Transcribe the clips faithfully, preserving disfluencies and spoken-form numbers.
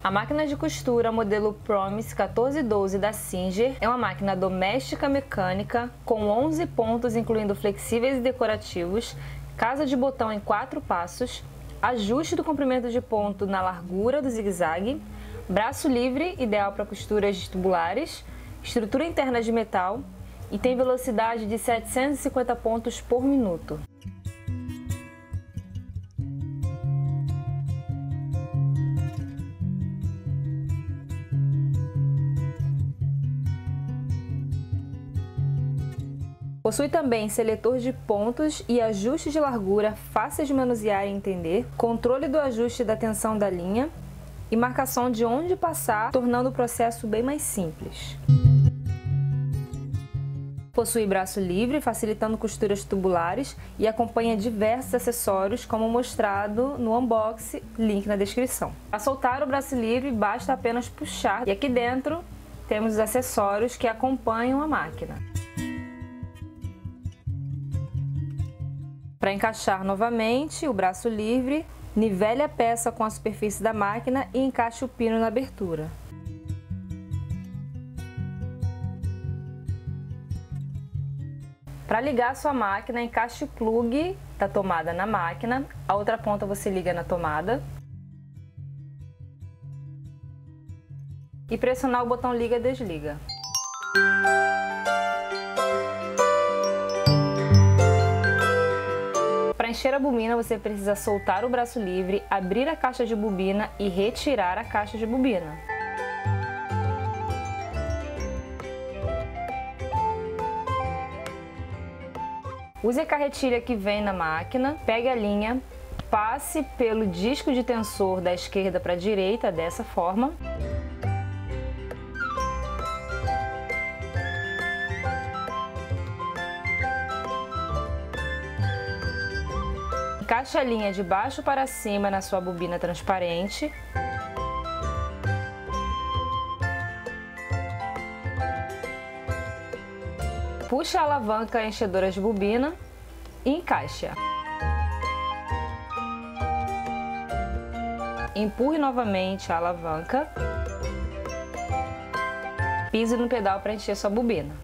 A máquina de costura modelo Promise quatorze doze da Singer é uma máquina doméstica mecânica com onze pontos, incluindo flexíveis e decorativos, casa de botão em quatro passos, ajuste do comprimento de ponto na largura do zigue-zague, braço livre, ideal para costuras tubulares, estrutura interna de metal e tem velocidade de setecentos e cinquenta pontos por minuto. Possui também seletor de pontos e ajuste de largura fáceis de manusear e entender, controle do ajuste da tensão da linha e marcação de onde passar, tornando o processo bem mais simples. Possui braço livre, facilitando costuras tubulares e acompanha diversos acessórios, como mostrado no unboxing, link na descrição. Para soltar o braço livre, basta apenas puxar e aqui dentro temos os acessórios que acompanham a máquina. Para encaixar novamente o braço livre, nivele a peça com a superfície da máquina e encaixe o pino na abertura. Para ligar a sua máquina, encaixe o plug da tomada na máquina, a outra ponta você liga na tomada e pressionar o botão liga-desliga. Para encher a bobina, você precisa soltar o braço livre, abrir a caixa de bobina e retirar a caixa de bobina. Use a carretilha que vem na máquina, pegue a linha, passe pelo disco de tensor da esquerda para a direita, dessa forma. Encaixe a linha de baixo para cima na sua bobina transparente. Puxe a alavanca enchedora de bobina e encaixe-a. Empurre novamente a alavanca. Pise no pedal para encher sua bobina.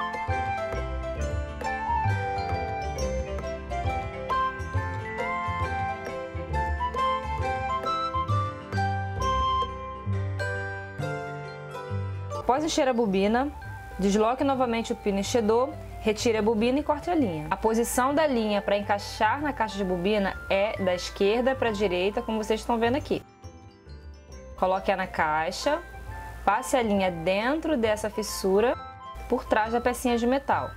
Após encher a bobina, desloque novamente o pino enchedor, retire a bobina e corte a linha. A posição da linha para encaixar na caixa de bobina é da esquerda para a direita, como vocês estão vendo aqui. Coloque-a na caixa, passe a linha dentro dessa fissura, por trás da pecinha de metal.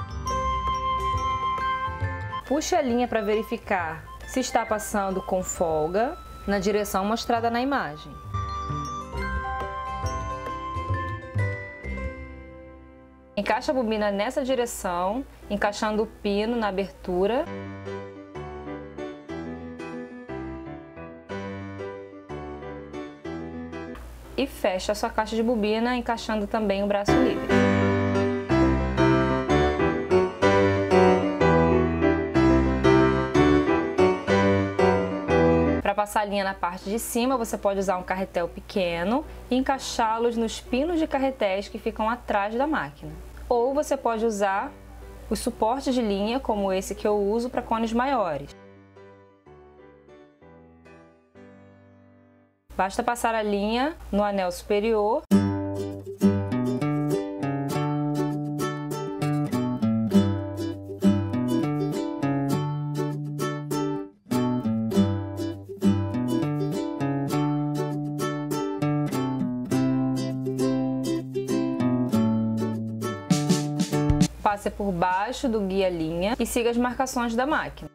Puxe a linha para verificar se está passando com folga na direção mostrada na imagem. Encaixe a bobina nessa direção, encaixando o pino na abertura. E feche a sua caixa de bobina, encaixando também o braço livre. Para passar a linha na parte de cima, você pode usar um carretel pequeno e encaixá-los nos pinos de carretéis que ficam atrás da máquina. Ou você pode usar os suportes de linha, como esse que eu uso para cones maiores. Basta passar a linha no anel superior. Passe por baixo do guia-linha e siga as marcações da máquina.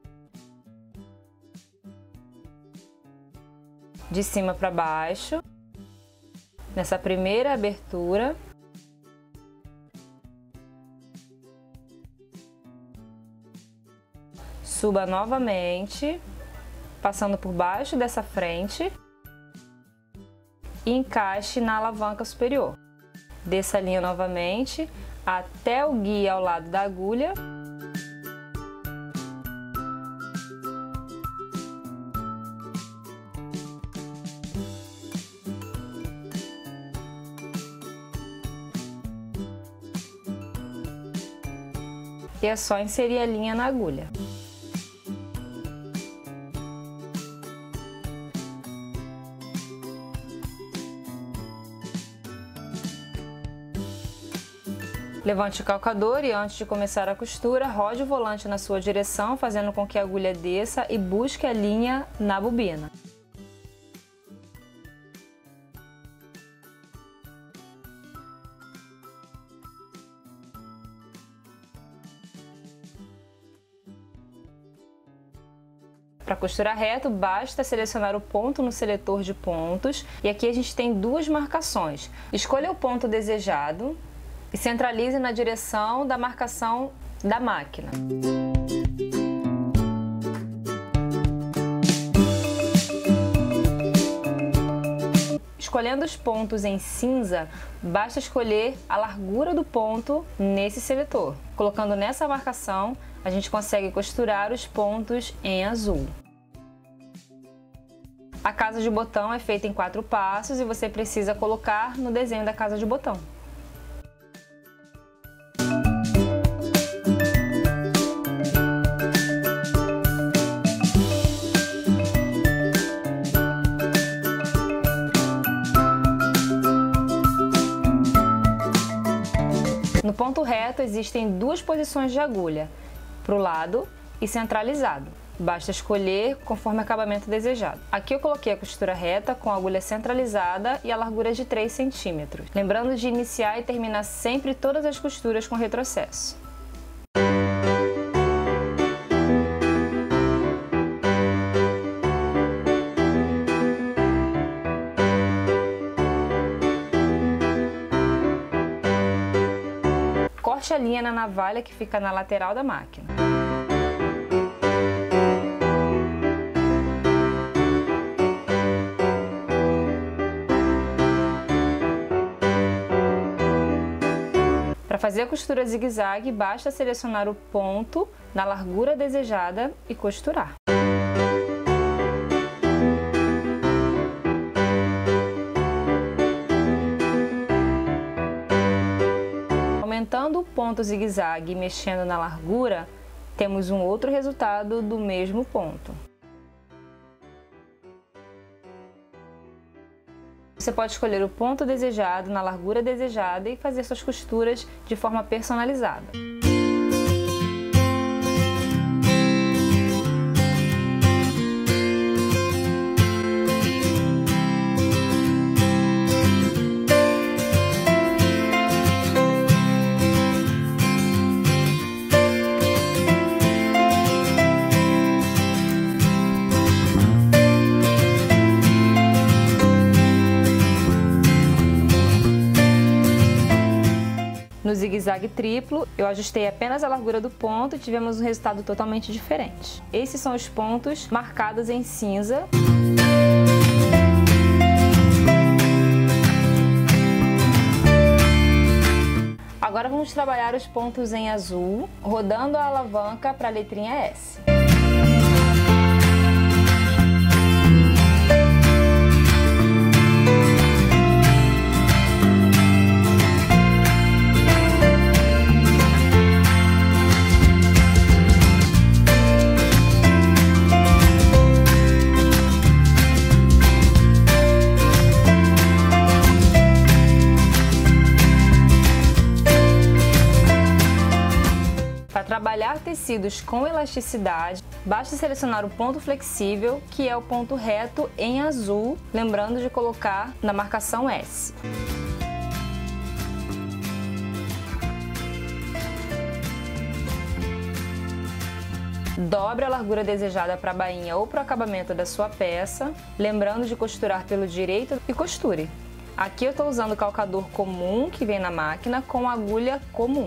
De cima para baixo, nessa primeira abertura. Suba novamente, passando por baixo dessa frente e encaixe na alavanca superior. Desça a linha novamente até o guia ao lado da agulha. e é só inserir a linha na agulha. Levante o calcador e antes de começar a costura, rode o volante na sua direção, fazendo com que a agulha desça e busque a linha na bobina. Para costurar reto, basta selecionar o ponto no seletor de pontos e aqui a gente tem duas marcações. Escolha o ponto desejado e centralize na direção da marcação da máquina. Escolhendo os pontos em cinza, basta escolher a largura do ponto nesse seletor. Colocando nessa marcação, a gente consegue costurar os pontos em azul. A casa de botão é feita em quatro passos e você precisa colocar no desenho da casa de botão. No ponto reto existem duas posições de agulha, para o lado e centralizado. Basta escolher conforme o acabamento desejado. Aqui eu coloquei a costura reta com a agulha centralizada e a largura de três centímetros. Lembrando de iniciar e terminar sempre todas as costuras com retrocesso. Corte a linha na navalha que fica na lateral da máquina. Para fazer a costura zigue-zague, basta selecionar o ponto na largura desejada e costurar. Aumentando o ponto zigue-zague e mexendo na largura, temos um outro resultado do mesmo ponto. Você pode escolher o ponto desejado na largura desejada e fazer suas costuras de forma personalizada. No zigue-zague triplo, eu ajustei apenas a largura do ponto e tivemos um resultado totalmente diferente. Esses são os pontos marcados em cinza. Agora vamos trabalhar os pontos em azul, rodando a alavanca para a letrinha S. Para trabalhar tecidos com elasticidade, basta selecionar o ponto flexível, que é o ponto reto em azul, lembrando de colocar na marcação S. Dobre a largura desejada para a bainha ou para o acabamento da sua peça, lembrando de costurar pelo direito e costure. Aqui eu estou usando o calcador comum que vem na máquina com agulha comum.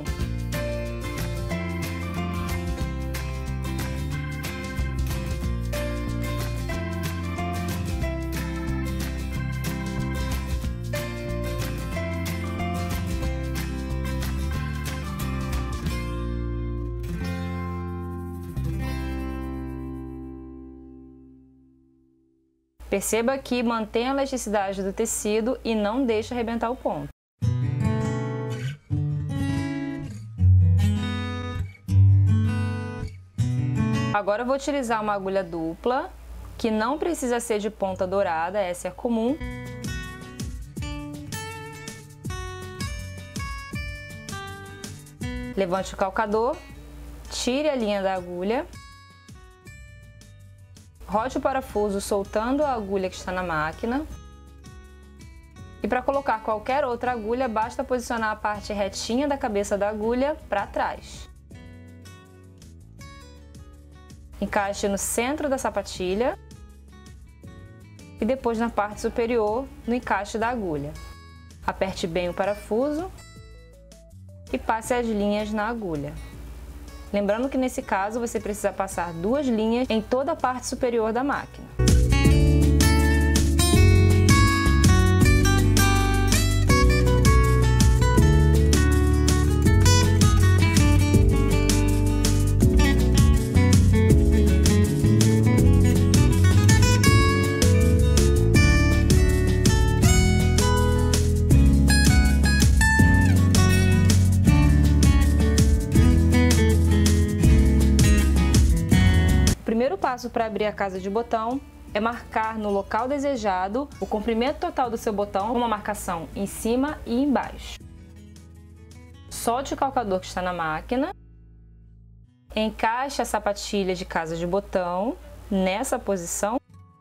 Perceba que mantém a elasticidade do tecido e não deixa arrebentar o ponto. Agora eu vou utilizar uma agulha dupla, que não precisa ser de ponta dourada, essa é comum. Levante o calcador, tire a linha da agulha, rode o parafuso soltando a agulha que está na máquina. E para colocar qualquer outra agulha, basta posicionar a parte retinha da cabeça da agulha para trás. Encaixe no centro da sapatilha e depois na parte superior, no encaixe da agulha. Aperte bem o parafuso e passe as linhas na agulha. Lembrando que nesse caso você precisa passar duas linhas em toda a parte superior da máquina. O primeiro passo para abrir a casa de botão é marcar no local desejado o comprimento total do seu botão com uma marcação em cima e embaixo. Solte o calcador que está na máquina, encaixe a sapatilha de casa de botão nessa posição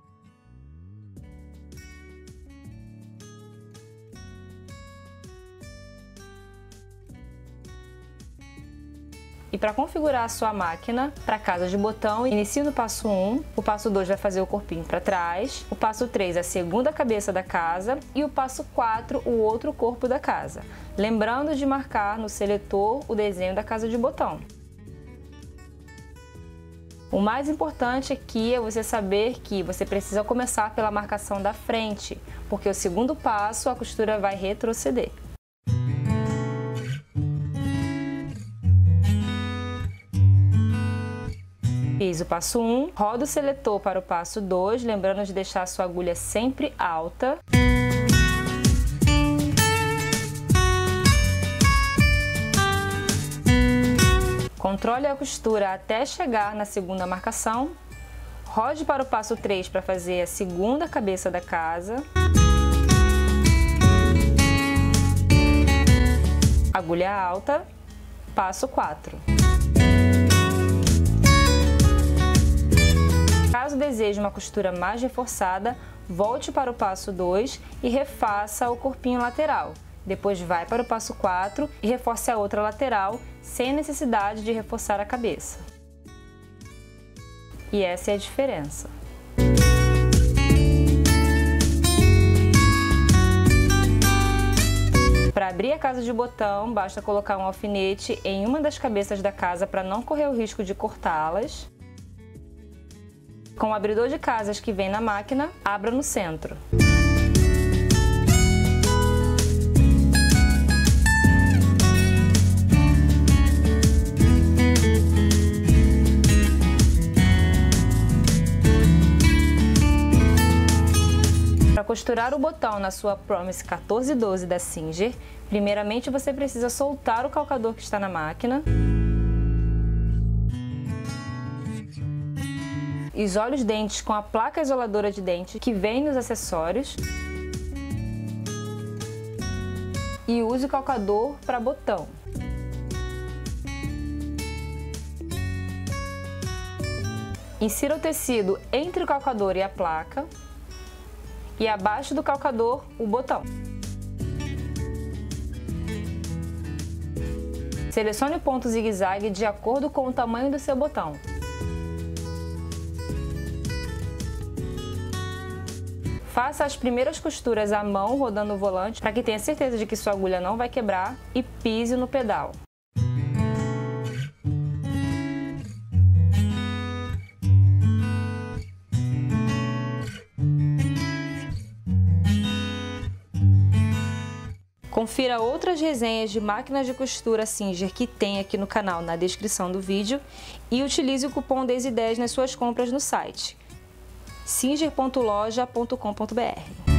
e para configurar a sua máquina para casa de botão, inicie no passo um, o passo dois vai fazer o corpinho para trás, o passo três a segunda cabeça da casa e o passo quatro o outro corpo da casa. Lembrando de marcar no seletor o desenho da casa de botão. O mais importante aqui é você saber que você precisa começar pela marcação da frente, porque o segundo passo a costura vai retroceder. Fiz o passo um, roda o seletor para o passo dois, lembrando de deixar a sua agulha sempre alta. Controle a costura até chegar na segunda marcação. Rode para o passo três para fazer a segunda cabeça da casa. Agulha alta, passo quatro. Caso deseje uma costura mais reforçada, volte para o passo dois e refaça o corpinho lateral. Depois vai para o passo quatro e reforce a outra lateral, sem necessidade de reforçar a cabeça. E essa é a diferença. Para abrir a casa de botão, basta colocar um alfinete em uma das cabeças da casa para não correr o risco de cortá-las. Com o abridor de casas que vem na máquina, abra no centro. Para costurar o botão na sua Promise quatorze doze da Singer, primeiramente você precisa soltar o calcador que está na máquina. Isole os dentes com a placa isoladora de dente que vem nos acessórios e use o calcador para botão. Insira o tecido entre o calcador e a placa e abaixo do calcador o botão. Selecione o ponto zigue-zague de acordo com o tamanho do seu botão. Faça as primeiras costuras à mão, rodando o volante, para que tenha certeza de que sua agulha não vai quebrar e pise no pedal. Confira outras resenhas de máquinas de costura Singer que tem aqui no canal na descrição do vídeo e utilize o cupom Daisy dez nas suas compras no site singer ponto loja ponto com ponto br.